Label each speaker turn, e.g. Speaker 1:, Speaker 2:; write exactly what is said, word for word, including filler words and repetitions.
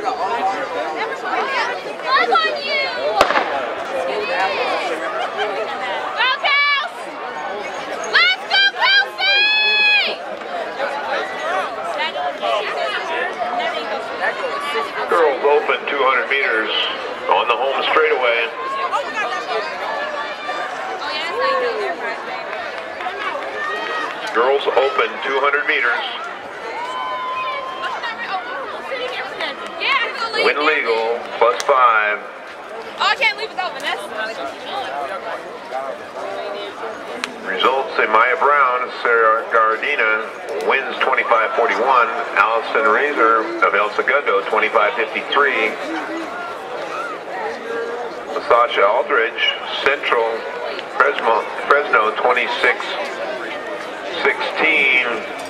Speaker 1: Love on you! Go, Kels! Let's go, Kelsey!
Speaker 2: Girls Open two hundred meters on the home straightaway. Girls Open two hundred meters. Win legal, plus five.
Speaker 1: Oh, I can't leave it open. That's
Speaker 2: Results say Maya Brown, Serra wins twenty-five forty-one. Allison Reaser of El Segundo, twenty-five fifty-three. Sasha Aldridge, Central, Fresno, Fresno twenty-six sixteen.